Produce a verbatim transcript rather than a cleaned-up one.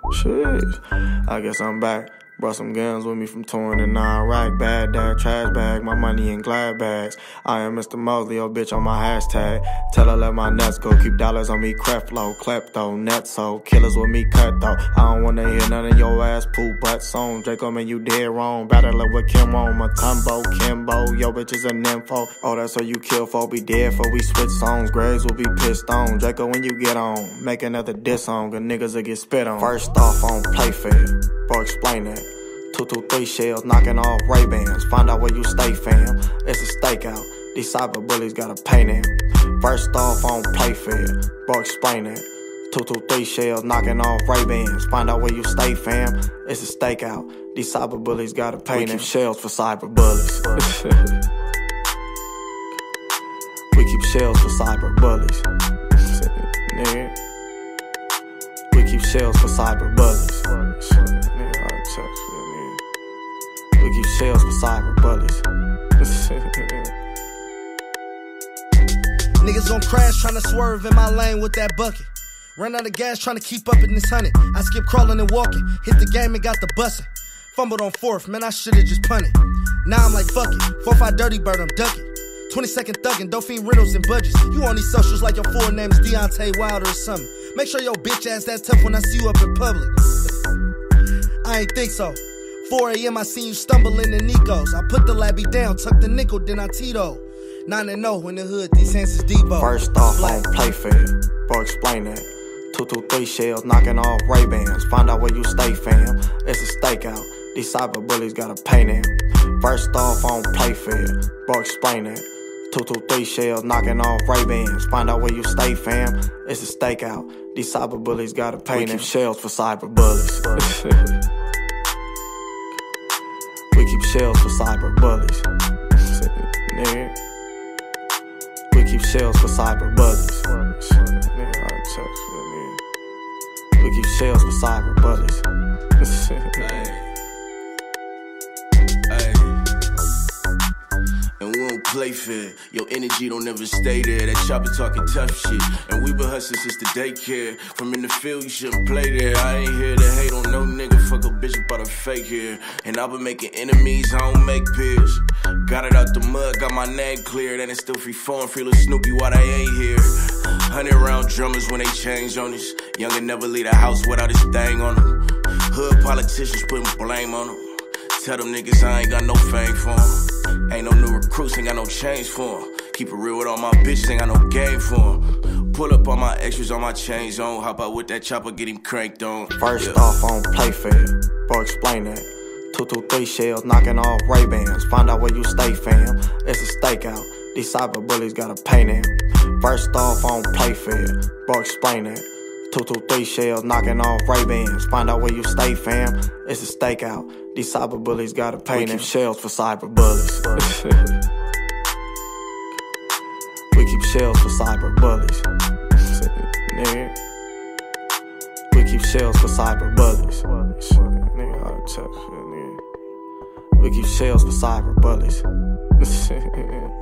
Shit, I guess I'm back. Brought some guns with me from touring in Iraq. Bad dad, trash bag, my money in glad bags. I am Mister Mosley, yo bitch on my hashtag. Tell her let my nuts go, keep dollars on me, creflo, klepto, netso. Killers with me, cut though. I don't wanna hear none of your ass poop butt song. Draco, man, you dead wrong. Battling with Kim on Matumbo, Kimbo. Yo bitch is an info. Oh, that's so you kill for, be dead for. We switch songs, graves will be pissed on. Draco, when you get on, make another diss song, and niggas will get spit on. First off, on play fair, bro, explain that. Two, two, three shells knocking off Ray-Bans. Find out where you stay, fam. It's a stakeout. These cyber bullies got a pain in. First off, on play fair, bro, explain that. Two, two, three shells knocking off Ray-Bans. Find out where you stay, fam. It's a stakeout. These cyber bullies got a pain in. We keep shells for cyber bullies. We keep shells for cyber bullies. Nigga. We keep shells for cyber bullies. Nigga, I touch with me. We keep shells for cyber bullies. Niggas gon' crash tryna swerve in my lane with that bucket. Run out of gas tryna keep up in this hundred. I skip crawling and walking. Hit the game and got the bussin'. Fumbled on fourth, man, I shoulda just punted. Now I'm like, fuck it. four five dirty bird, I'm ducking. twenty second thuggin', Dolphine Reynolds and budgets. You on these socials like your full name is Deontay Wilder or something. Make sure your bitch ass that tough when I see you up in public. I ain't think so. four A M I seen you stumbling in Nikos. I put the labby down, tuck the nickel, then I Tito. nine and oh in the hood, these hands is Debo. First off, on play fair, bro, explain that. Two, two, three shells knocking off Ray-Bans. Find out where you stay, fam. It's a stakeout. These cyber bullies got a pain in. First off, on play fair, bro, explain that. Two, two, three shells knocking off Ray-Bans. Find out where you stay, fam. It's a stakeout. These cyber bullies got a pain in. We keep shells for cyber bullies. We keep shells for cyber bullies. Nigga. We keep shells for cyber bullies. Nigga, I touch with me. We keep shells for cyber bullies. Hey. And we don't play fair. Your energy don't ever stay there. That chopper talking tough shit. And we been hustling since the daycare. From in the field, you shouldn't play there. I ain't here to hate on no nigga. Fuck a bitch about a fake here. And I been making enemies, I don't make peers. Got it out the mud, got my name cleared. And it's still free phone, free little Snoopy while they ain't here. Hundred round drummers when they change on us. Youngin' never leave the house without his thing on them. Hood politicians putting blame on them. Tell them niggas I ain't got no fame for them. Ain't no new recruits, ain't got no change for them. Keep it real with all my bitches, ain't got no game for them. Pull up all my extras on my chains on. Hop out with that chopper, get him cranked on. First yeah. off, on play fair, bro, explain that. Two, two, three shells knocking off Ray-Bans. Find out where you stay, fam. It's a stakeout. These cyber bullies got a pain in. First off, on play fair, bro, explain that. Two, two, three shells knocking off Ray-Bans. Find out where you stay, fam. It's a stakeout. These cyber bullies got a pain in. We keep shells for cyber bullies. We keep shells for cyber bullies. Nigga. We keep shells for cyber bullies. Nigga, I touch it, nigga. We keep shells for cyber bullies.